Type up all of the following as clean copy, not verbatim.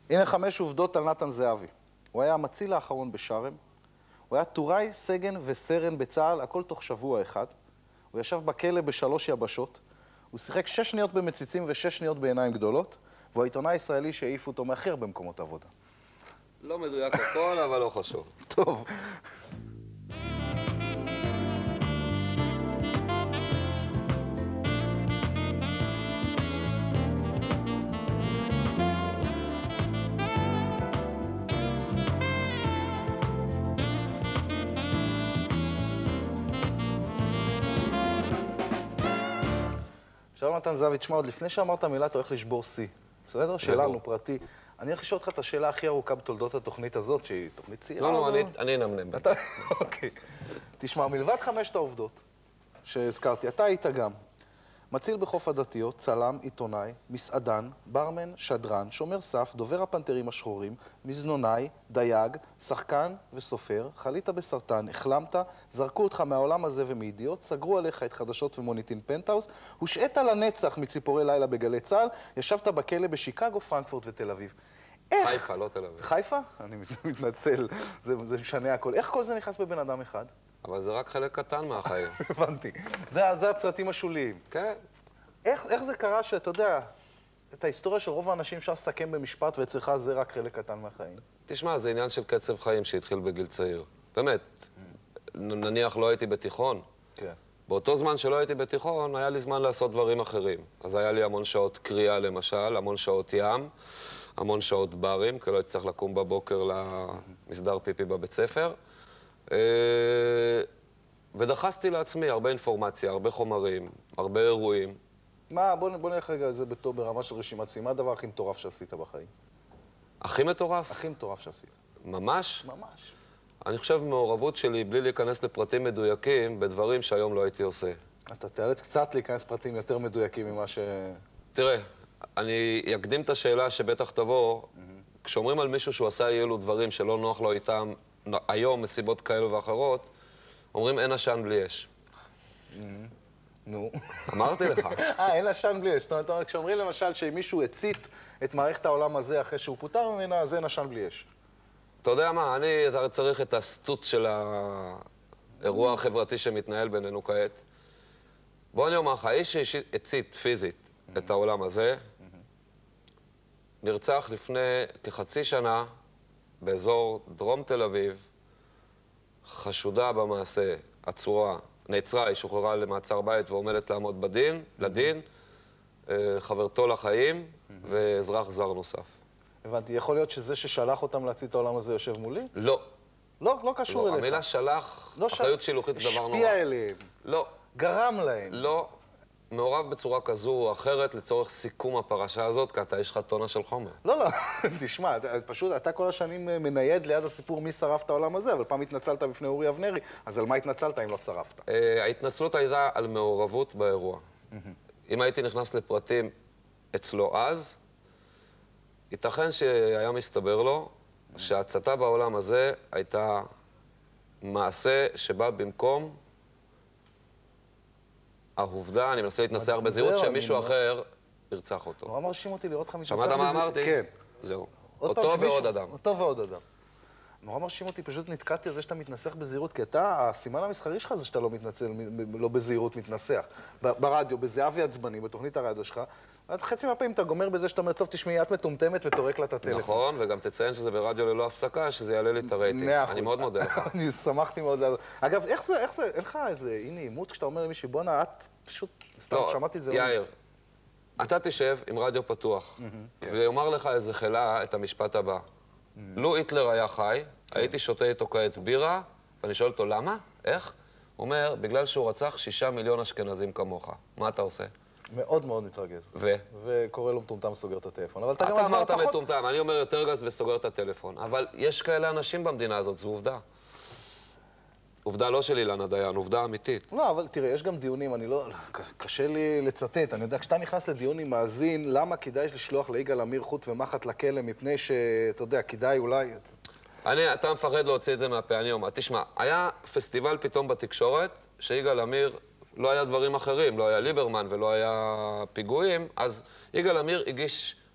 הנה 5 עובדות על נתן זהבי. הוא היה המציל האחרון בשרם, הוא היה טוראי, סגן וסרן בצה"ל, הכל תוך שבוע אחד. הוא ישב בכלא ב3 יבשות, הוא שיחק 6 שניות במציצים ו6 שניות בעיניים גדולות, והוא העיתונאי הישראלי שהעיפו אותו מאחר במקומות עבודה. לא מדויק הכל, אבל לא חשוב. טוב. שלום נתן זהבי, תשמע, עוד לפני שאמרת מילה, אתה הולך לשבור שיא. בסדר? שלנו, פרטי. אני הולך לשאול אותך את השאלה הכי ארוכה בתולדות התוכנית הזאת, שהיא תוכנית צעירה. לא, אני אנמנם. אוקיי. תשמע, מלבד 5 העובדות שהזכרתי, אתה היית גם מציל בחוף הדתיות, צלם, עיתונאי, מסעדן, ברמן, שדרן, שומר סף, דובר הפנתרים השחורים, מזנונאי, דייג, שחקן וסופר, חלית בסרטן, החלמת, זרקו אותך מהעולם הזה ומידיעות, סגרו עליך את חדשות ומוניטין פנטהאוס, הושעת לנצח מציפורי לילה בגלי צה"ל, ישבת בכלא בשיקגו, פרנקפורט ותל אביב. חיפה, לא תל אביב. חיפה? אני מתנצל, זה משנה הכל. איך כל זה נכנס בבן אדם אחד? אבל זה רק חלק קטן מהחיים. הבנתי. זה הפרטים השוליים. כן. איך זה קרה שאתה יודע, את ההיסטוריה של רוב האנשים אפשר לסכם במשפט ואצלך זה רק חלק קטן מהחיים? תשמע, זה עניין של קצב חיים שהתחיל בגיל צעיר. באמת, נניח לא הייתי בתיכון. כן. באותו זמן שלא הייתי בתיכון, היה לי זמן לעשות דברים אחרים. אז היה לי המון שעות קריאה למשל, המון שעות ים, המון שעות ברים, כי לא הייתי צריך לקום בבוקר למסדר פיפי בבית ספר. ודחסתי לעצמי הרבה אינפורמציה, הרבה חומרים, הרבה אירועים. בוא נלך רגע את זה ברמה של רשימת שיא. מה הדבר הכי מטורף שעשית בחיים? הכי מטורף? הכי מטורף שעשית. ממש? ממש. אני חושב מעורבות שלי, בלי להיכנס לפרטים מדויקים, בדברים שהיום לא הייתי עושה. אתה תיאלץ קצת להיכנס פרטים יותר מדויקים ממה תראה, אני אקדים את השאלה שבטח תבוא, כשאומרים על מישהו שהוא עשה אילו דברים שלא נוח לו איתם, היום מסיבות כאלו ואחרות, אומרים אין עשן בלי אש. נו. אמרתי לך. אין עשן בלי אש. זאת אומרת, כשאומרים למשל שמישהו הצית את מערכת העולם הזה אחרי שהוא פוטר ממנה, אז אין עשן בלי אש. אתה יודע מה, אני צריך את הסטוט של האירוע החברתי שמתנהל בינינו כעת. בוא אני אומר לך, האיש שהצית פיזית את העולם הזה, נרצח לפני כחצי שנה באזור דרום תל אביב, חשודה במעשה, עצורה, נעצרה, היא שוחררה למעצר בית ועומדת לעמוד לדין, חברתו לחיים ואזרח זר נוסף. הבנתי, יכול להיות שזה ששלח אותם להצית את העולם הזה יושב מולי? לא. לא קשור אליך. המילה שלח, אחריות שילוחית זה דבר נורא. השפיע אליהם. לא. גרם להם. לא. מעורב בצורה כזו או אחרת לצורך סיכום הפרשה הזאת, כי אתה יש לך טונה של חומר. לא, תשמע, פשוט אתה כל השנים מנייד ליד הסיפור מי שרף את העולם הזה, אבל פעם התנצלת בפני אורי אבנרי, אז על מה התנצלת אם לא שרפת? ההתנצלות הייתה על מעורבות באירוע. אם הייתי נכנס לפרטים אצלו אז, ייתכן שהיה מסתבר לו שההצתה בעולם הזה הייתה מעשה שבא במקום העובדה, אני מנסה להתנסח בזהות, שמישהו אחר ירצח אותו. נורא מרשים אותי לראות לך מתנסח בזה. שמעת מה אמרתי? כן. זהו. אותו ועוד אדם. אותו ועוד אדם. נורא מרשים אותי, פשוט נתקעתי על זה שאתה מתנסח בזהירות, כי אתה, הסימן המסחרי שלך זה שאתה לא מתנצל, לא בזהירות מתנסח. ברדיו, בזהבי עצבני, בתוכנית הרדיו שלך, חצי מהפעמים אתה גומר בזה שאתה אומר, טוב, תשמעי, את מטומטמת ותורק לה את הטלפון. נכון, וגם תציין שזה ברדיו ללא הפסקה, שזה יעלה לי את הרייטינג. אני מאוד מודה לך. אני שמחתי מאוד. אגב, איך זה, אין לך איזה, הנה, עימות כשאתה אומר למישהי, בואנה, את פשוט, סתם שמעתי את זה. יאיר, אתה תשב עם רדיו פתוח, ויאמר לך איזה חילה את המשפט הבא. לו היטלר היה חי, הייתי שותה איתו כעת בירה, ואני שואל אותו, למה? איך? הוא אומר, בגלל שהוא רצח 6 מיליון אשכנזים כמוך. מה אתה עושה? מאוד מאוד מתרגז. וקורא לו מטומטם וסוגר את הטלפון. אבל אתה אמרת מטומטם, אני אומר יותר גס וסוגר את הטלפון. אבל יש כאלה אנשים במדינה הזאת, זו עובדה. עובדה לא של אילנה דיין, עובדה אמיתית. לא, אבל תראה, יש גם דיונים, קשה לי לצטט. אני יודע, כשאתה נכנס לדיון עם מאזין, למה כדאי לשלוח ליגאל עמיר חוט ומחט לכלא, מפני שאתה יודע, כדאי אולי... אתה מפחד להוציא את זה מהפה, אני אומר. תשמע, היה פסטיבל פתאום בתקשורת, שיגאל עמיר לא היה דברים אחרים, לא היה ליברמן ולא היה פיגועים, אז יגאל עמיר הגיש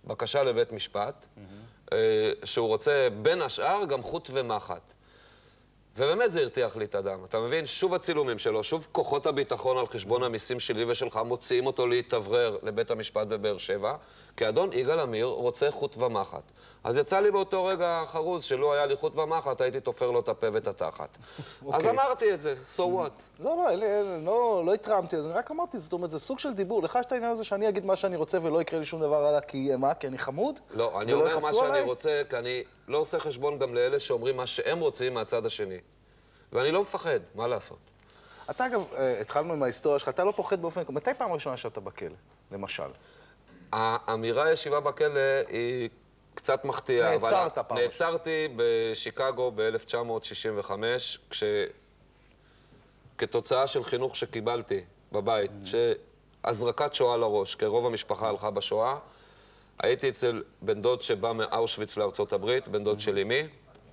בקשה לבית משפט, שהוא רוצה בין השאר גם חוט ומחט. ובאמת זה הרתיח לי את הדם. אתה מבין? שוב הצילומים שלו, שוב כוחות הביטחון על חשבון המיסים שלי ושלך מוציאים אותו להתאוורר לבית המשפט בבאר שבע, כי אדון יגאל עמיר רוצה חוט ומחט. אז יצא לי באותו רגע חרוז שלא היה לי חוט ומחט, הייתי תופר לו את הפה ואת התחת. אז אמרתי את זה, so what? לא התרעמתי, אז אני רק אמרתי, זאת אומרת, זה סוג של דיבור. לך יש את העניין הזה שאני אגיד מה שאני רוצה ולא יקרה לי שום דבר הלאה, כי מה? כי אני חמוד? לא, אני אומר מה שאני רוצה, כי אני לא עושה חשבון גם לאלה שאומרים מה שהם רוצים מהצד השני. ואני לא מפחד, מה לעשות? אתה אגב, התחלנו עם ההיסטוריה שלך, אתה לא פוחד באופן... מתי פעם ראשונה שאתה בכלא, למשל? האמירה ישיבה בכלא היא קצת מחטיאה. נעצרת פעם. נעצרתי בשיקגו ב-1965, כתוצאה של חינוך שקיבלתי בבית, שהזרקת שואה לראש, כי רוב המשפחה הלכה בשואה. הייתי אצל בן דוד שבא מאושוויץ לארצות הברית, בן דוד של אמי,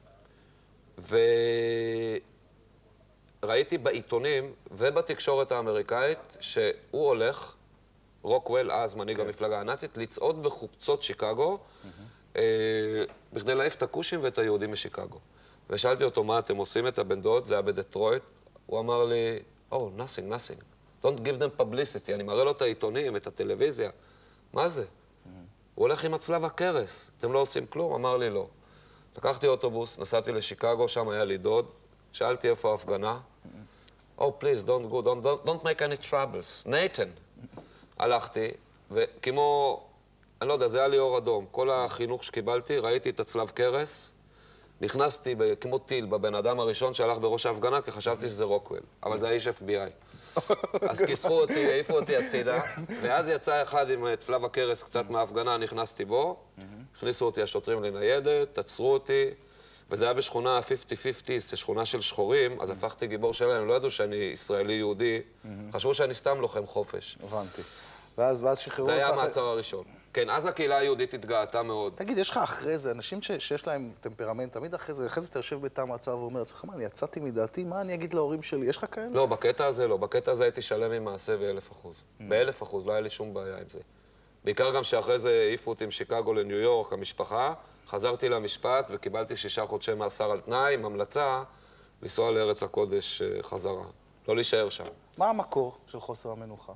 וראיתי בעיתונים ובתקשורת האמריקאית שהוא הולך, רוקוול, אז מנהיג המפלגה הנאצית, לצעוד בחוצות שיקגו, בכדי להעיף את הכושים ואת היהודים משיקגו. ושאלתי אותו, מה אתם עושים את הבן דוד? זה היה בדטרויט. הוא אמר לי, nothing. Don't give them publicity. אני מראה לו את העיתונים, את הטלוויזיה. מה זה? הוא הולך עם הצלב הקרס. אתם לא עושים כלום? אמר לי, לא. לקחתי אוטובוס, נסעתי לשיקגו, שם היה לי דוד. שאלתי איפה ההפגנה. Please, don't go, don't make any troubles. נייתן. הלכתי, וכמו, אני לא יודע, זה היה לי אור אדום. כל החינוך שקיבלתי, ראיתי את הצלב קרס, נכנסתי כמו טיל בבן אדם הראשון שהלך בראש ההפגנה, כי חשבתי שזה רוקוול. אבל זה האיש FBI. אז כיסחו אותי, העיפו אותי הצידה, ואז יצא אחד עם צלב הקרס קצת מההפגנה, נכנסתי בו, הכניסו אותי השוטרים לניידת, תצרו אותי, וזה היה בשכונה 50-50, זו שכונה של שחורים, אז הפכתי גיבור שלהם, הם לא ידעו שאני ישראלי יהודי, חשבו שאני סתם לוחם חופש. הבנתי. ואז שחררו זה היה המעצר הראשון. כן, אז הקהילה היהודית התגאתה מאוד. תגיד, יש לך אחרי זה, אנשים שיש להם טמפרמנט, תמיד אחרי זה אתה יושב בתא המעצר ואומר, צריך מה, אני יצאתי מדעתי, מה אני אגיד להורים שלי? יש לך כאלה? לא, בקטע הזה לא. בקטע הזה הייתי שלם עם מעשה ב-1000%. ב-1000%, לא היה לי שום בעיה עם זה. בעיקר גם שאחרי זה העיפו אותי משיקגו לניו יורק, המשפחה, חזרתי למשפט וקיבלתי 6 חודשי מאסר על תנאי, עם המלצה לנסוע לארץ הקודש חזרה. לא להישאר שם. מה המקור של חוסר המנוחה?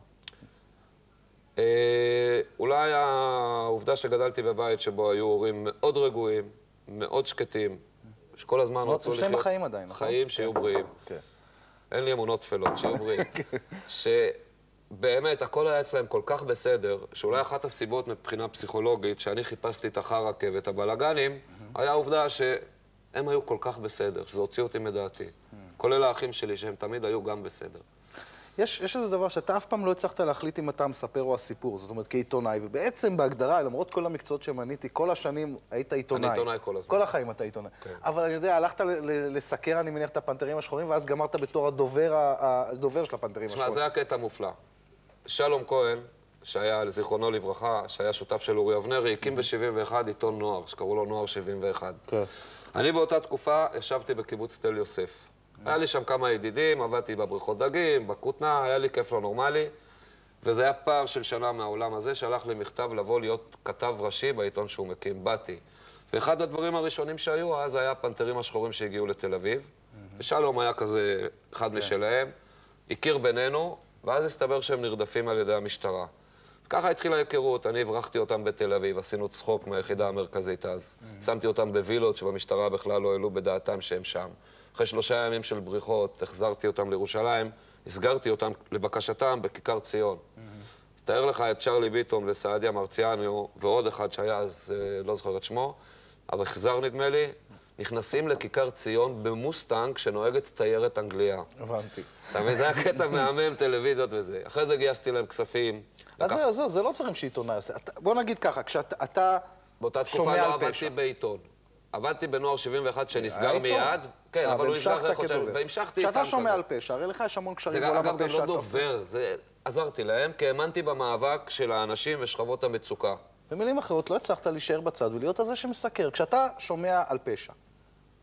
אולי העובדה שגדלתי בבית שבו היו הורים מאוד רגועים, מאוד שקטים, שכל הזמן רצו לחיות... שניהם בחיים עדיין, נכון? חיים שיהיו בריאים. אין לי אמונות תפלות, שיהיו בריאים. שבאמת, הכל היה אצלהם כל כך בסדר, שאולי אחת הסיבות מבחינה פסיכולוגית, שאני חיפשתי את החרקה ואת הבלגנים, היה העובדה שהם היו כל כך בסדר, שזה הוציא אותי מדעתי. כולל האחים שלי, שהם תמיד היו גם בסדר. יש איזה דבר שאתה אף פעם לא הצלחת להחליט אם אתה המספר או הסיפור, זאת אומרת, כעיתונאי, ובעצם בהגדרה, למרות כל המקצועות שמניתי, כל השנים היית עיתונאי. אני עיתונאי כל הזמן. כל החיים אתה עיתונאי. אבל אני יודע, הלכת לסקר, אני מניח, את הפנתרים השחורים, ואז גמרת בתור הדובר של הפנתרים השחורים. זה היה קטע מופלא. שלום כהן, שהיה, לזיכרונו לברכה, שהיה שותף של אורי אבנרי, הקים ב-71 עיתון נוער, שקראו לו נוער 71. אני באותה תקופה ישבתי בקיבוץ תל יוסף. היה לי שם כמה ידידים, עבדתי בבריכות דגים, בכותנה, היה לי כיף לא נורמלי, וזה היה פער של שנה מהעולם הזה, שלח לי מכתב לבוא להיות כתב ראשי בעיתון שהוא מקים, באתי. ואחד הדברים הראשונים שהיו אז היה הפנתרים השחורים שהגיעו לתל אביב, ושלום היה כזה אחד משלהם, הכיר בינינו, ואז הסתבר שהם נרדפים על ידי המשטרה. ככה התחילה ההיכרות, אני הברחתי אותם בתל אביב, עשינו צחוק מהיחידה המרכזית אז. שמתי אותם בווילות שבמשטרה בכלל לא העלו בדעתם שהם שם. אחרי 3 ימים של בריחות, החזרתי אותם לירושלים, הסגרתי אותם לבקשתם בכיכר ציון. תאר לך את צ'רלי ביטון וסעדיה מרציאנו, ועוד אחד שהיה אז, לא זוכר את שמו, אבל החזר נדמה לי, נכנסים לכיכר ציון במוסטנג שנוהגת תיירת אנגליה. הבנתי. אתה מבין, זה היה קטע מהמם, טלוויזיות וזה. אחרי זה גייסתי להם כספים. אז זה לא דברים שעיתונאי עושה. בוא נגיד ככה, כשאתה באותה תקופה לא עבדתי בעיתון. עבדתי בנוער 71 שנסגר מיד, כן, אבל הוא נסגר אחרי חודשיים, והמשכתי איתם כזה. כשאתה שומע על פשע, הרי לך יש המון קשרים בעולם הפשע. זה אגב גם לא דובר, עזרתי להם, כי האמנתי במאבק של האנשים ושכבות המצוקה. במילים אחרות, לא הצלחת להישאר בצד ולהיות הזה שמסקר. כשאתה שומע על פשע,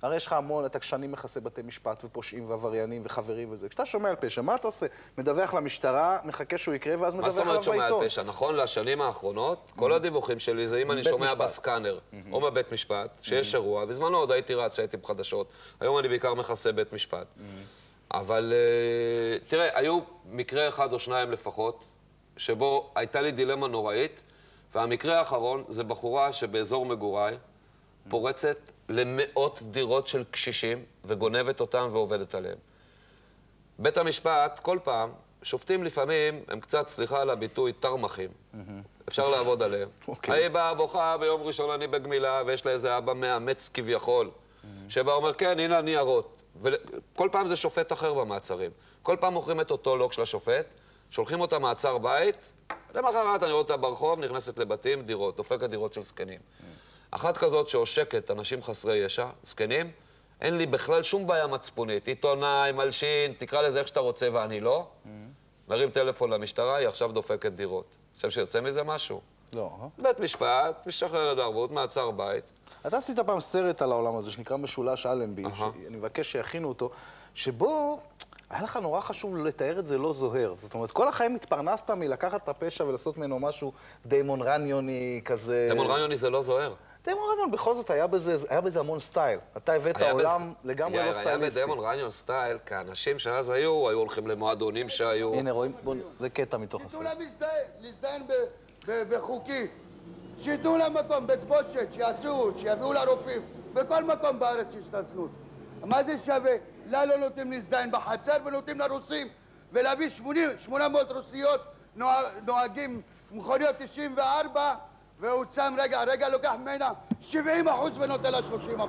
הרי יש לך המון, אתה שנים מכסה בתי משפט ופושעים ועבריינים וחברים וזה. כשאתה שומע על פשע, מה אתה עושה? מדווח למשטרה, מחכה שהוא יקרה ואז מדווח עליו בעיתון. מה זאת אומרת שומע על פשע? נכון, לשנים האחרונות, כל הדיווחים שלי זה אם אני שומע בסקאנר או בבית משפט, שיש אירוע. בזמנו עוד הייתי רץ, שהייתי בחדשות. היום אני בעיקר מכסה בית משפט. אבל תראה, היו מקרה אחד או שניים לפחות, שבו הייתה לי דילמה נוראית, והמקרה האחרון זה בחורה שבאזור מגוריי פורצת למאות דירות של קשישים וגונבת אותם ועובדת עליהם. בית המשפט, כל פעם, שופטים לפעמים, הם קצת, סליחה על הביטוי, תרמחים. אפשר לעבוד עליהם. היא באה בוכה ביום ראשון אני בגמילה, ויש לה איזה אבא מאמץ כביכול, שבא אומר, כן, הנה הניירות. וכל פעם זה שופט אחר במעצרים. כל פעם מוכרים את אותו לוק של השופט, שולחים אותה מעצר בית, למחרת אני רואה אותה ברחוב, נכנסת לבתים, דירות, דופקת דירות של זקנים. אחת כזאת שעושקת אנשים חסרי ישע, זקנים, אין לי בכלל שום בעיה מצפונית. עיתונאי, מלשין, תקרא לזה איך שאתה רוצה ואני לא. מרים טלפון למשטרה, היא עכשיו דופקת דירות. חושב שיוצא מזה משהו? לא. בית משפט, משחררת בערבות, מעצר בית. אתה עשית פעם סרט על העולם הזה, שנקרא משולש אלנבי, שאני מבקש שיכינו אותו, שבו היה לך נורא חשוב לתאר את זה לא זוהר. זאת אומרת, כל החיים התפרנסת מלקחת את הפשע ולעשות ממנו משהו דיימון רניוני כזה... דיימון רניוני זה לא זוהר. דיימון רניון בכל זאת היה בזה המון סטייל. אתה הבאת העולם לגמרי לא סטייליסטי. היה בדיימון רניון סטייל, כי האנשים שאז היו הולכים למועדונים שהיו... הנה, רואים? זה קטע מתוך הסרט. שיתנו להם להזדיין בחוקי. שיתנו להם מקום, בית בושת, שיעשו, שיביאו לרופאים. בכל מקום בארץ יש את הזנות. מה זה שווה? לא נותנים להזדיין בחצר ונותנים לרוסים. ולהביא 800 רוסיות נוהגים מכוניות 94 והוא שם רגע לוקח ממנה 70% ונותן לה 30%.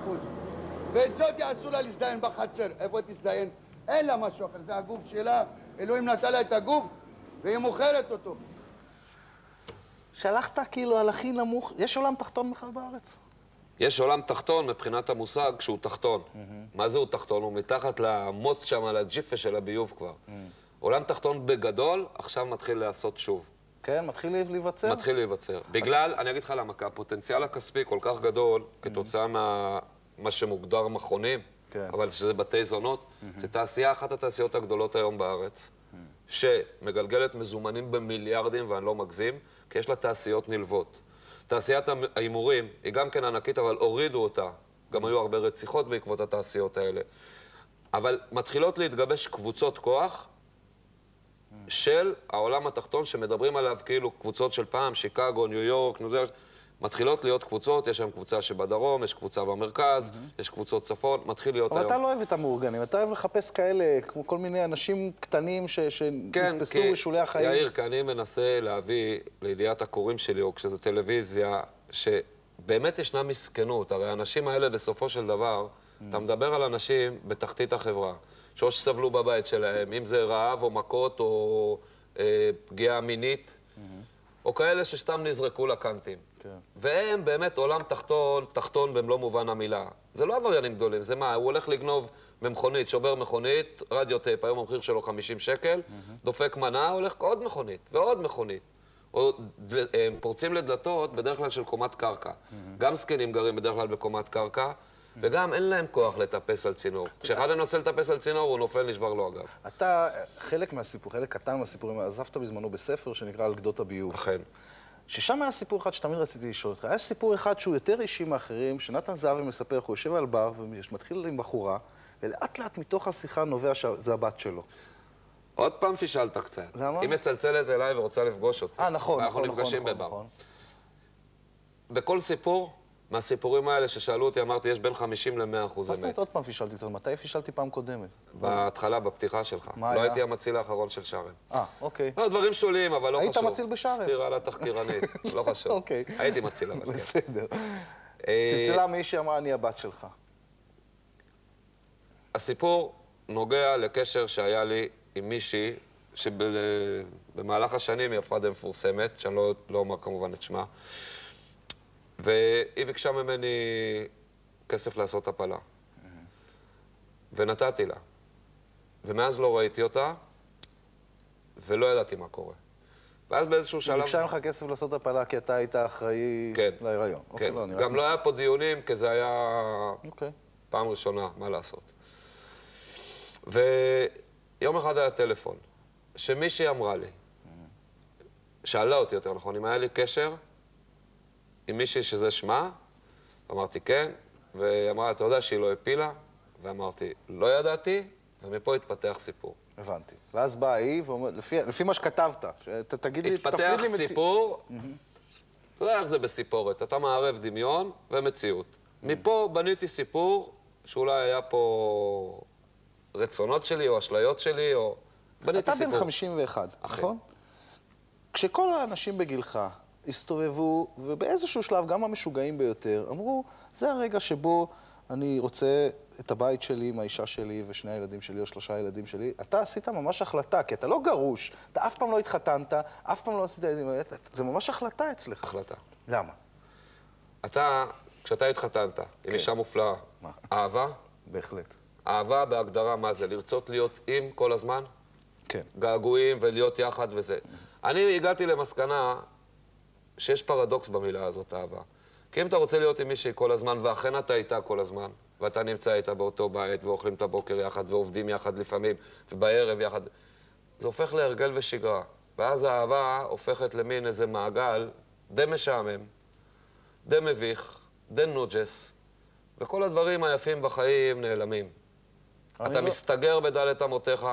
ואת זאת יעשו לה להזדיין בחצר. איפה תזדיין? אין לה משהו אחר, זה הגוף שלה. אלוהים נתן לה את הגוף והיא מוכרת אותו. שלחת כאילו על הכי נמוך, יש עולם תחתון בכלל בארץ? יש עולם תחתון מבחינת המושג שהוא תחתון. מה זה הוא תחתון? הוא מתחת למוץ שם, על הג'יפה של הביוב כבר. עולם תחתון בגדול, עכשיו מתחיל לעשות שוב. כן, מתחיל להיווצר? מתחיל להיווצר. בגלל, אני אגיד לך למה, כי הפוטנציאל הכספי כל כך גדול, כתוצאה מה שמוגדר מכונים, אבל שזה בתי זונות, זה תעשייה, אחת התעשיות הגדולות היום בארץ, שמגלגלת מזומנים במיליארדים, ואני לא מגזים, כי יש לה תעשיות נלוות. תעשיית ההימורים היא גם כן ענקית, אבל הורידו אותה. גם היו הרבה רציחות בעקבות התעשיות האלה. אבל מתחילות להתגבש קבוצות כוח של העולם התחתון, שמדברים עליו כאילו קבוצות של פעם, שיקגו, ניו יורק, מתחילות להיות קבוצות, יש שם קבוצה שבדרום, יש קבוצה במרכז, יש קבוצות צפון, מתחיל להיות היום. אבל אתה לא אוהב את המאורגנים, אתה אוהב לחפש כאלה, כמו כל מיני אנשים קטנים שנתפסו בשולי החיים. יאיר, כי אני מנסה להביא לידיעת הקוראים שלי, או כשזה טלוויזיה, שבאמת ישנה מסכנות. הרי האנשים האלה בסופו של דבר, אתה מדבר על אנשים בתחתית החברה, שאו שסבלו בבית שלהם, אם זה רעב או מכות או פגיעה מינית, או כאלה שסתם נזרקו לקנטים. והם באמת עולם תחתון במלוא מובן המילה. זה לא עבריינים גדולים, זה מה? הוא הולך לגנוב ממכונית, שובר מכונית, רדיו טייפ, היום המחיר שלו 50 שקל, דופק מנה, הולך עוד מכונית ועוד מכונית. או הם פורצים לדלתות בדרך כלל של קומת קרקע. גם זקנים גרים בדרך כלל בקומת קרקע, וגם אין להם כוח לטפס על צינור. כשאחד מנסה לטפס על צינור, הוא נופל, נשבר לו הגב. אתה, חלק קטן מהסיפורים, עזבת בזמנו בספר שנקרא על גדות הביוב. אכן. ששם היה סיפור אחד שתמיד רציתי לשאול אותך. היה סיפור אחד שהוא יותר אישי מאחרים, שנתן זהבי מספר, הוא יושב על בר ומתחיל עם בחורה, ולאט לאט מתוך השיחה נובע שזה הבת שלו. עוד פעם פישלת קצת. למה? היא מצלצלת אליי ורוצה לפגוש אותי. נכון. אנחנו נפגשים בבר. בכל סיפור, מהסיפורים האלה ששאלו אותי, אמרתי, יש בין 50 ל-100% אמת. מה זאת אומרת עוד פעם פישלתי? מתי פישלתי פעם קודמת? בהתחלה, בפתיחה שלך. מה היה? לא הייתי המציל האחרון של שרם. אוקיי. לא, דברים שוליים, אבל לא חשוב. היית מציל בשרם. סתירה לתחקירנית, לא חשוב. אוקיי. הייתי מציל, אבל כן. בסדר. צלצלה מישהי אמרה, אני הבת שלך. הסיפור נוגע לקשר שהיה לי עם מישהי, שבמהלך השנים היא הפכה די מפורסמת, שאני לא אומר כמובן את שמה, והיא ביקשה ממני כסף לעשות הפלה. ונתתי לה. ומאז לא ראיתי אותה, ולא ידעתי מה קורה. ואז באיזשהו שלב... ביקשה ממך כסף לעשות הפלה כי אתה היית אחראי להיריון. כן, גם לא היה פה דיונים, כי זה היה פעם ראשונה, מה לעשות. ויום אחד היה טלפון, שמישהי אמרה לי, שאלה אותי יותר נכון, אם היה לי קשר עם מישהי שזה שמה, אמרתי כן, והיא אמרה, אתה יודע שהיא לא הפילה? ואמרתי, לא ידעתי, ומפה התפתח סיפור. הבנתי. ואז באה היא, לפי מה שכתבת, תגיד לי, תפריד לי התפתח סיפור, אתה יודע איך זה בסיפורת, אתה מערב דמיון ומציאות. מפה בניתי סיפור שאולי היה פה רצונות שלי או אשליות שלי, או... בניתי סיפור. אתה בן 51, אכן. נכון? כשכל האנשים בגילך הסתובבו, ובאיזשהו שלב, גם המשוגעים ביותר, אמרו, זה הרגע שבו אני רוצה את הבית שלי עם האישה שלי ושני הילדים שלי או 3 ילדים שלי, אתה עשית ממש החלטה, כי אתה לא גרוש, אתה אף פעם לא התחתנת, אף פעם לא עשית ילדים, זה ממש החלטה אצלך. החלטה. למה? אתה, כשאתה התחתנת עם אישה מופלאה, מה? אהבה? בהחלט. אהבה בהגדרה מה זה? לרצות להיות עם כל הזמן? כן. געגועים ולהיות יחד וזה. אני הגעתי למסקנה שיש פרדוקס במילה הזאת, אהבה. כי אם אתה רוצה להיות עם מישהי כל הזמן, ואכן אתה איתה כל הזמן, ואתה נמצא איתה באותו בית, ואוכלים את הבוקר יחד, ועובדים יחד לפעמים, ובערב יחד, זה הופך להרגל ושגרה. ואז האהבה הופכת למין איזה מעגל די משעמם, די מביך, די נוג'ס, וכל הדברים היפים בחיים נעלמים. אתה מסתגר בדלת אמותיך,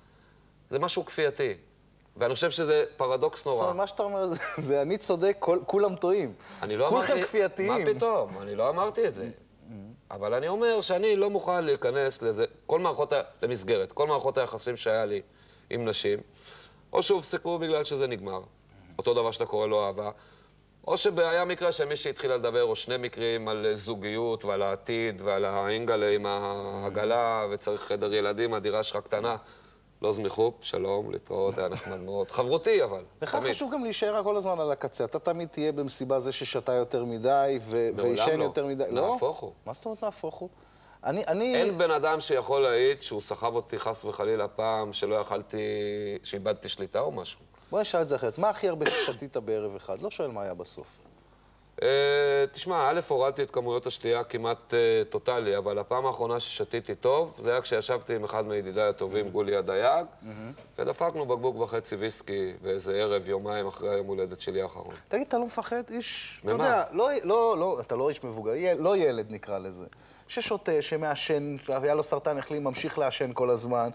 זה משהו כפייתי. ואני חושב שזה פרדוקס נורא. זאת אומרת, מה שאתה אומר זה אני צודק, כולם טועים. אני לא אמרתי... כולכם כפייתיים. מה פתאום? אני לא אמרתי את זה. אבל אני אומר שאני לא מוכן להיכנס לזה, למסגרת, כל מערכות היחסים שהיה לי עם נשים, או שהופסקו בגלל שזה נגמר, אותו דבר שאתה קורא לו אהבה, או שהיה מקרה שמי שהתחילה לדבר, או 2 מקרים על זוגיות ועל העתיד ועל האינגלה עם העגלה, וצריך חדר ילדים, הדירה שלך קטנה. לא זמיחו, שלום, להתראות, היה נחמד מאוד. חברותי, אבל, לך חשוב גם להישאר כל הזמן על הקצה. אתה תמיד תהיה במסיבה זה ששתה יותר מדי, וישן יותר מדי. לא, נהפוך הוא. מה זאת אומרת נהפוך הוא? אין בן אדם שיכול להעיד שהוא סחב אותי חס וחלילה פעם, שלא יכלתי, שאיבדתי שליטה או משהו. בוא נשאל את זה אחרת. מה הכי הרבה ששתית בערב אחד? לא שואל מה היה בסוף. תשמע, א', הורדתי את כמויות השתייה כמעט טוטלי, אבל הפעם האחרונה ששתיתי טוב, זה היה כשישבתי עם אחד מידידיי הטובים, גולי הדייג, ודפקנו בקבוק וחצי ויסקי באיזה ערב, יומיים אחרי היום הולדת שלי האחרון. תגיד, אתה לא מפחד? איש, אתה ממה? יודע, אתה לא איש מבוגר, לא ילד נקרא לזה. ששותה, שמעשן, היה לו סרטן, החלים, ממשיך לעשן כל הזמן,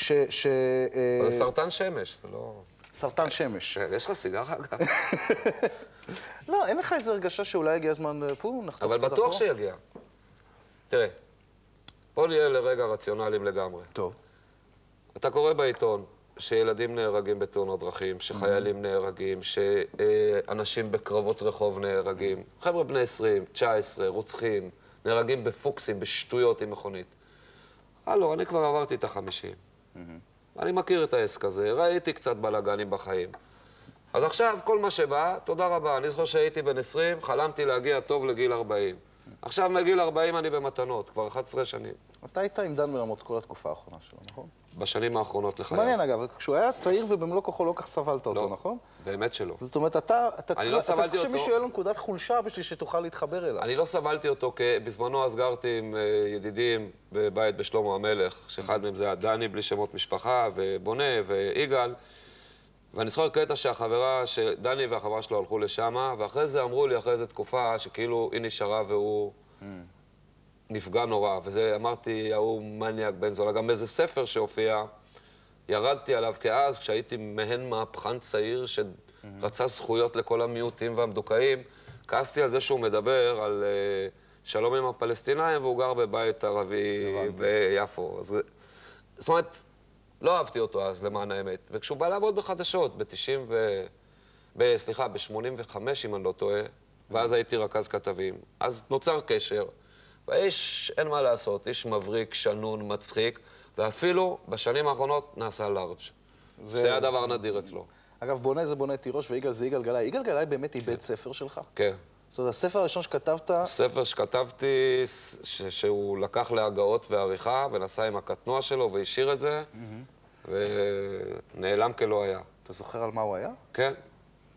זה סרטן שמש, זה לא... סרטן שמש. יש לך סיגרה אגב? לא, אין לך איזו הרגשה שאולי הגיע הזמן, נחתוך קצת אחורה? אבל בטוח שיגיע. תראה, בוא נהיה לרגע רציונליים לגמרי. טוב. אתה קורא בעיתון שילדים נהרגים בתאונות דרכים, שחיילים נהרגים, שאנשים בקרבות רחוב נהרגים, חבר'ה בני 20, 19, רוצחים, נהרגים בפוקסים, בשטויות עם מכונית. הלו, אני כבר עברתי את ה-50. אני מכיר את העסק הזה, ראיתי קצת בלגנים בחיים. אז עכשיו, כל מה שבא, תודה רבה. אני זוכר שהייתי בן 20, חלמתי להגיע טוב לגיל 40. עכשיו מגיל 40 אני במתנות, כבר 11 שנים. אתה היית עם דן מרמות כל התקופה האחרונה שלו, נכון? בשנים האחרונות לחייו. מעניין אגב, כשהוא היה צעיר ובמלוא כוחו לא כך סבלת אותו, נכון? באמת שלא. זאת אומרת, אתה צריך שמישהו יהיה לו נקודת חולשה בשביל שתוכל להתחבר אליו. אני לא סבלתי אותו, כי בזמנו אז גרתי עם ידידים בבית בשלמה המלך, שאחד מהם זה היה דני, בלי שמות משפחה, ובונה, ויגאל. ואני זוכר קטע שהחברה, שדני והחברה שלו הלכו לשם, ואחרי זה אמרו לי, אחרי איזו תקופה, שכאילו היא נשארה והוא נפגע נורא. וזה, אמרתי, הוא מניאק בן זולה. גם באיזה ספר שהופיע, ירדתי עליו כאז, כשהייתי מהן מהפכן צעיר שרצה זכויות לכל המיעוטים והמדוכאים, כעסתי על זה שהוא מדבר על שלום עם הפלסטינאים, והוא גר בבית ערבי ביפו. זאת אומרת, לא אהבתי אותו אז, למען האמת. וכשהוא בא לעבוד בחדשות, ב-85, אם אני לא טועה, ואז הייתי רכז כתבים, אז נוצר קשר, והאיש, אין מה לעשות, איש מבריק, שנון, מצחיק, ואפילו בשנים האחרונות נעשה לארג'. זה היה דבר נדיר אצלו. אגב, בונה זה בונה תירוש, ויגאל זה יגאל גלאי. יגאל גלאי באמת איבד ספר שלך? כן. זאת אומרת, הספר הראשון שכתבת... ספר שכתבתי, שהוא לקח להגאות ועריכה, ונסע עם הקטנוע שלו, והשאיר את זה, ונעלם כלא היה. אתה זוכר על מה הוא היה? כן.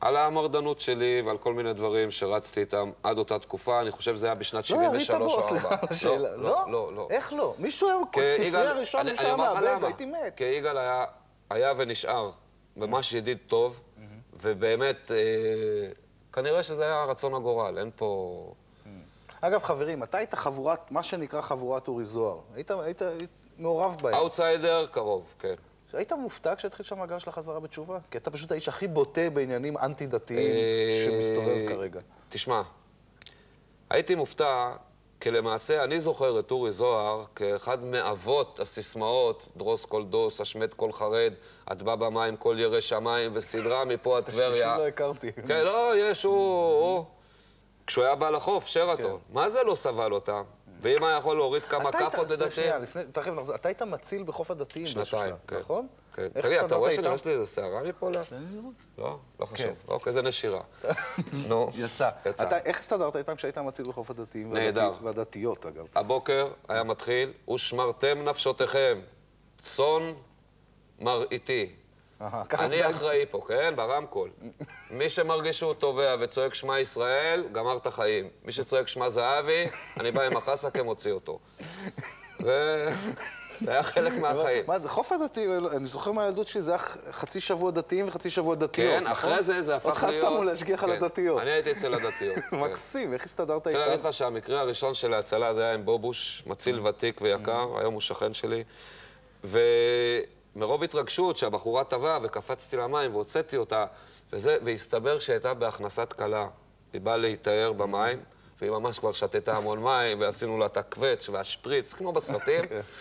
על המרדנות שלי ועל כל מיני דברים שרצתי איתם עד אותה תקופה. אני חושב שזה היה בשנת 73 או 4. לא. איך לא? מישהו היה ספרי הראשון שהיה מאבד, הייתי מת. כי יגאל היה ונשאר ממש ידיד טוב, ובאמת, כנראה שזה היה רצון הגורל, אין פה... אגב, חברים, אתה היית חבורת, מה שנקרא חבורת אורי זוהר. היית מעורב בהם. אאוטסיידר קרוב, כן. היית מופתע כשהתחיל שם הגל של החזרה בתשובה? כי אתה פשוט האיש הכי בוטה בעניינים אנטי-דתיים שמסתובב כרגע. תשמע, הייתי מופתע, כי למעשה אני זוכר את אורי זוהר כאחד מאבות הסיסמאות, דרוס כל דוס, השמט כל חרד, את בא במים כל ירא שמיים, וסדרה מפה הטבריה. לא הכרתי. כן, לא, יש, הוא... כשהוא היה בא לחוף, שרתון. מה זה לא סבל אותם? ואם היה יכול להוריד כמה כאפות לדתיים? תכף נחזור. אתה היית מציל בחוף הדתיים. שנתיים, כן. נכון? כן. תגיד, אתה רואה שנראה לי איזה שערה מפה לה? לא, לא חשוב. אוקיי, זה נשירה. נו, יצא. איך הסתדרת איתם כשהיית מציל בחוף הדתיים? נהדר. והדתיות, אגב. הבוקר היה מתחיל, ושמרתם נפשותיכם, צאן מרעיתי. אני אחראי פה, כן? ברמקול. מי שמרגיש שהוא תובע וצועק שמע ישראל, גמר את החיים. מי שצועק שמע זהבי, אני בא עם החסה כמוציא אותו. וזה היה חלק מהחיים. מה זה, חוף הדתיים, אני זוכר מהילדות שלי, זה היה חצי שבוע דתיים וחצי שבוע דתיות. כן, אחרי זה הפך להיות... אותך שמו להשגיח על הדתיות. אני הייתי אצל הדתיות. מקסים, איך הסתדרת איתם? רוצה להגיד לך שהמקרה הראשון של ההצלה זה היה עם בובוש, מציל ותיק ויקר, היום הוא שכן שלי. מרוב התרגשות שהבחורה טבעה וקפצתי למים והוצאתי אותה, והסתבר שהייתה בהכנסת קלה. היא באה להיטהר במים, והיא ממש כבר שתתה המון מים, ועשינו לה את הקווץ' והשפריץ, כמו בסרטים,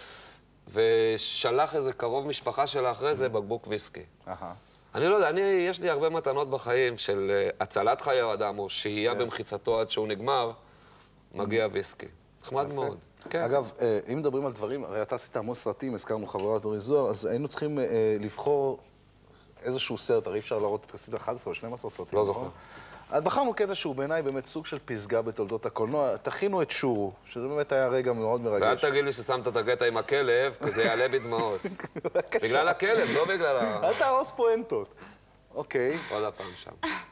ושלח איזה קרוב משפחה שלה אחרי זה בקבוק ויסקי. אני לא יודע, יש לי הרבה מתנות בחיים של הצלת חיי אדם, או שהייה במחיצתו עד שהוא נגמר, מגיע ויסקי. נחמד מאוד. אגב, אם מדברים על דברים, הרי אתה עשית המון סרטים, הזכרנו חברת אורי זוהר, אז היינו צריכים לבחור איזשהו סרט, הרי אפשר להראות את עשית 11 או 12 סרטים. לא זוכר. אז בחרנו קטע שהוא בעיניי באמת סוג של פסגה בתולדות הקולנוע. תכינו את שורו, שזה באמת היה רגע מאוד מרגש. ואל תגיד לי ששמת את הקטע עם הכלב, כי זה יעלה בדמעות. בגלל הכלב, לא בגלל אל תהרוס פואנטות. אוקיי. עוד הפעם שם.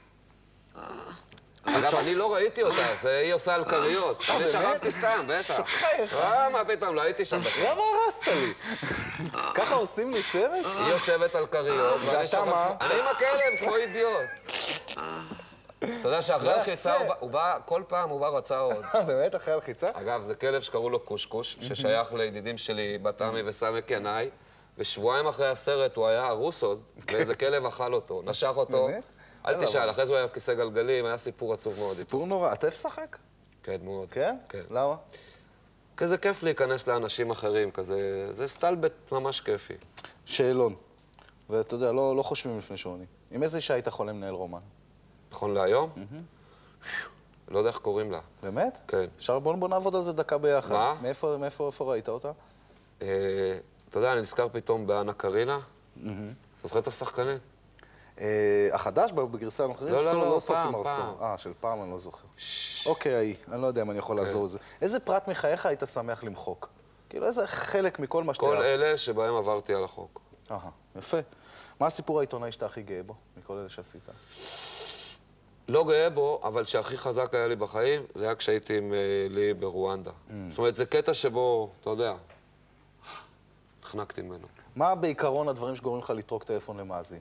אגב, אני לא ראיתי אותה, היא עושה על כריות. אני שכבתי סתם, בטח. מה פתאום, לא הייתי שם בכלל. למה הרסת לי? ככה עושים לי סרט? היא יושבת על כריות, ואני שכבתי... אני עם הכלב, כמו אידיוט. אתה יודע שאחרי הלחיצה, כל פעם הוא בא רצה עוד. באמת, אחרי הלחיצה? אגב, זה כלב שקראו לו קושקוש, ששייך לידידים שלי, בתמי וסמק ינאי, ושבועיים אחרי הסרט הוא היה הרוס עוד, ואיזה כלב אכל אותו, נשך אותו. אל תשאל, אחרי זה הוא היה כיסא גלגלים, היה סיפור עצוב מאוד. סיפור נורא. אתה משחק? כן, מאוד. כן? כן. למה? כזה כיף להיכנס לאנשים אחרים, כזה... זה סטלבט ממש כיפי. שאלון. ואתה יודע, לא חושבים לפני שעונים. עם איזה אישה היית חולם לנהל רומן? נכון להיום? לא יודע איך קוראים לה. באמת? כן. אפשר בוא נעבוד על זה דקה ביחד. מה? מאיפה ראית אותה? אתה יודע, אני נזכר פתאום באנה קרינה. אתה זוכר את השחקנית? החדש בגרסה הנוכחית? לא, פעם. של פעם אני לא זוכר. אוקיי, אני לא יודע אם אני יכול לעזור לזה. איזה פרט מחייך היית שמח למחוק? כאילו, איזה חלק מכל מה שאתה... כל אלה שבהם עברתי על החוק. יפה. מה הסיפור העיתונאי שאתה הכי גאה בו, מכל אלה שעשית? לא גאה בו, אבל שהכי חזק היה לי בחיים, זה היה כשהייתי עם לי ברואנדה. זאת אומרת, זה קטע שבו, אתה יודע, נחנקתי ממנו. מה בעיקרון הדברים שגורמים לך לטרוק טלפון למאזין?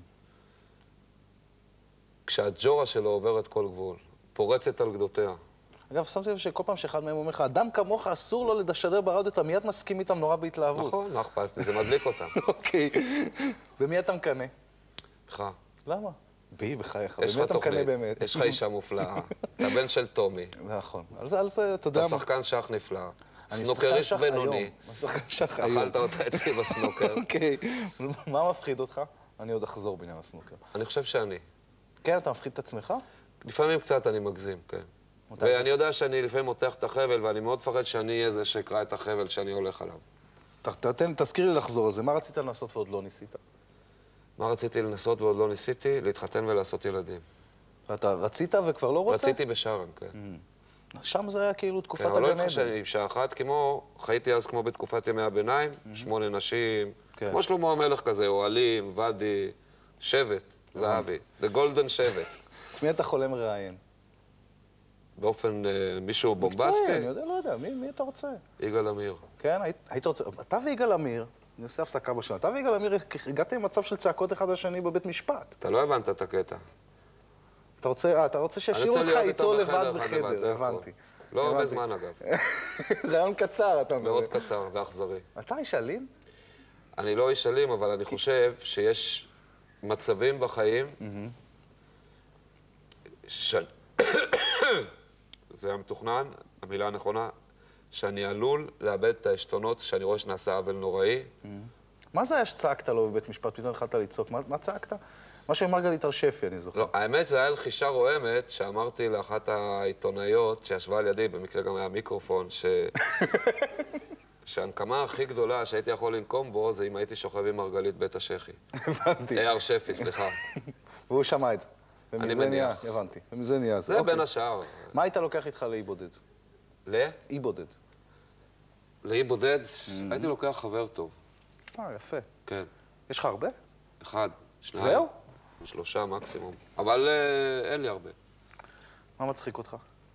כשהג'ורה שלו עוברת כל גבול, פורצת על גדותיה. אגב, שמתי לב שכל פעם שאחד מהם אומר לך, אדם כמוך אסור לו לשדר ברדיו, אתה מיד מסכים איתם נורא בהתלהבות. נכון, לא אכפת לי, זה מדליק אותם. אוקיי. במי אתה מקנא? בך. למה? בי, בחייך. יש לך תוכנית, יש לך אישה מופלאה. אתה בן של טומי. נכון. על זה, אתה יודע... אתה שחקן שח נפלא. סנוקריסט בינוני. שחקן שח היום. אכלת אותה אצלי בסנוקר. אוקיי. מה מפחיד אותך? אני עוד אחזור בעניין הסנוקר. אני חושב שאני. כן, אתה מפחיד את עצמך? לפעמים קצת אני מגזים, כן. ואני יודע שאני לפעמים מותח את החבל, ואני מאוד מפחד שאני אהיה זה שיקרא את החבל שאני הולך עליו. תזכיר לי לחזור על זה. מה רצית לנסות ועוד לא ניסית? מה רציתי לנסות ועוד לא ניסיתי? להתחתן ולעשות ילדים. ואתה רצית וכבר לא רוצה? רציתי בשארם, כן. שם זה היה כאילו תקופת הגן עדן. עדן. אבל לא התחשב עם אישה אחת, חייתי אז כמו בתקופת ימי הביניים, 8 נשים, כמו שלמה המלך כזה, אוהלים, ואדי, שבט, זהבי, The Golden שבט. את מי אתה חולם לראיין? באופן מישהו מקצועי, בומבסטי? אני יודע, לא יודע, מי אתה רוצה? יגאל עמיר. כן, היית רוצה... אתה ויגאל עמיר, אני עושה הפסקה בשנה, אתה ויגאל עמיר הגעתם למצב של צעקות אחד לשני בבית משפט. אתה לא הבנת את הקטע. אתה רוצה שישאירו אותך איתו לבד בחדר, הבנתי. לא הרבה זמן, אגב. רעיון קצר, אתה אומר. מאוד קצר ואכזרי. אתה איש אלים? אני לא איש אלים, אבל אני חושב שיש מצבים בחיים זה היה מתוכנן, המילה הנכונה, שאני עלול לאבד את העשתונות שאני רואה שנעשה עוול נוראי. מה זה היה שצעקת לו בבית משפט? פתאום התחלת לצעוק. מה צעקת? מה שמרגלית הרשפי, אני זוכר. לא, האמת זה היה לחישה רועמת שאמרתי לאחת העיתונאיות שישבה על ידי, במקרה גם היה מיקרופון, שהנקמה הכי גדולה שהייתי יכול לנקום בו זה אם הייתי שוכב עם מרגלית בית השחי. הבנתי. הרשפי, סליחה. והוא שמע את זה. אני מניח. הבנתי. ומזה נהיה זה. זה בין השאר. מה היית לוקח איתך לאי בודד? אי בודד. לאי בודד, הייתי לוקח חבר טוב. יפה. כן. יש לך הרבה? אחד, שניים. זהו? 3 מקסימום. אבל אין לי הרבה. מה מצחיק אותך?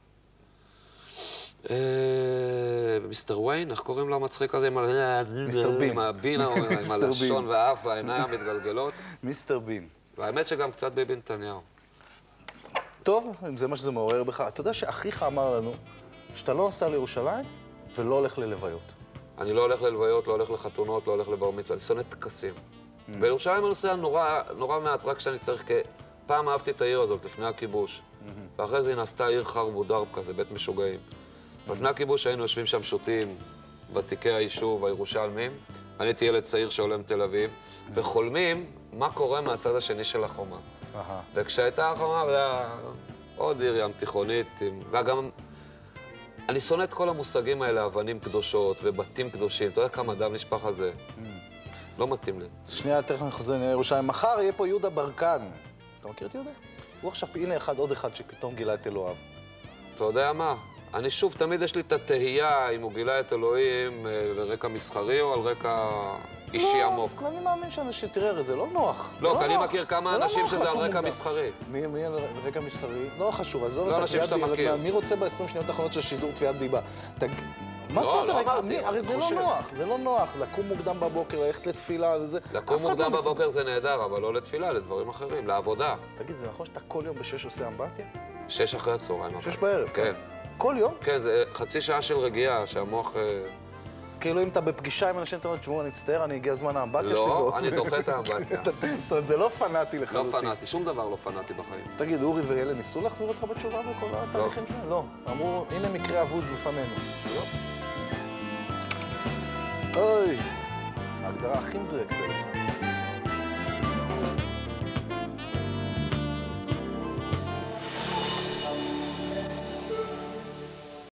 מיסטר וויין, איך קוראים לו המצחיק הזה? מיסטר בין. עם הבינה, עם הלשון והאף והעיניים המתגלגלות. מיסטר בין. והאמת שגם קצת ביבי נתניהו. טוב, אם זה מה שזה מעורר בך. אתה יודע שאחיך אמר לנו שאתה לא נוסע לירושלים ולא הולך ללוויות. אני לא הולך ללוויות, לא הולך לחתונות, לא הולך לבר מצווה, אני שונא טקסים. בירושלים אני נוסע נורא מעט, רק כשאני צריך פעם אהבתי את העיר הזאת, לפני הכיבוש. ואחרי זה היא נעשתה עיר חרבו דרב כזה, בית משוגעים. לפני הכיבוש היינו יושבים שם שותים, ותיקי היישוב, הירושלמים. אני הייתי ילד צעיר שעולה מתל אביב, וחולמים מה קורה מהצד השני של החומה. וכשהייתה החומה, זה היה עוד עיר ים תיכונית, וגם... אני שונא את כל המושגים האלה, אבנים קדושות ובתים קדושים. אתה יודע כמה דם נשפך על זה? לא מתאים לי. שנייה, תכף אני חוזר לירושלים. מחר יהיה פה יהודה ברקן. אתה מכיר את יהודה? הוא עכשיו, הנה עוד אחד שפתאום גילה את אלוהיו. אתה יודע מה? אני שוב, תמיד יש לי את התהייה אם הוא גילה את אלוהים ברקע מסחרי או על רקע אישי עמוק. לא, אני מאמין שאנשים, תראה, זה לא נוח. לא, כי אני מכיר כמה אנשים שזה על רקע מסחרי. מי על רקע מסחרי? לא חשוב, עזוב לא אנשים שאתה מכיר. מי רוצה ב-20 שניות האחרונות של שידור תביעת דיבה? מה זאת אומרת? הרי זה לא נוח, זה לא נוח. לקום מוקדם בבוקר, ללכת לתפילה וזה... לקום מוקדם בבוקר זה נהדר, אבל לא לתפילה, לדברים אחרים, לעבודה. תגיד, זה נכון שאתה כל יום ב-6 עושה אמבטיה? 6 אחרי הצהריים. 6 בערב? כן. כל יום? כן, זה חצי שעה של רגיעה, שהמוח... כאילו אם אתה בפגישה עם אנשים, אתה אומר, תשמעו, אני מצטער, אני הגיע זמן האמבטיה שלי. לא, אני דוחה את האמבטיה. זאת אומרת, זה לא פנאטי לחלוטין. לא פנאטי, שום דבר לא פנאטי בחיים. תגיד, אורי ואלה ניסו להחזיר אותך בתשובה בכל התהליכים שלהם? לא. אמרו, הנה מקרה אבוד בפנינו. לא. אוי, ההגדרה הכי מדויקת.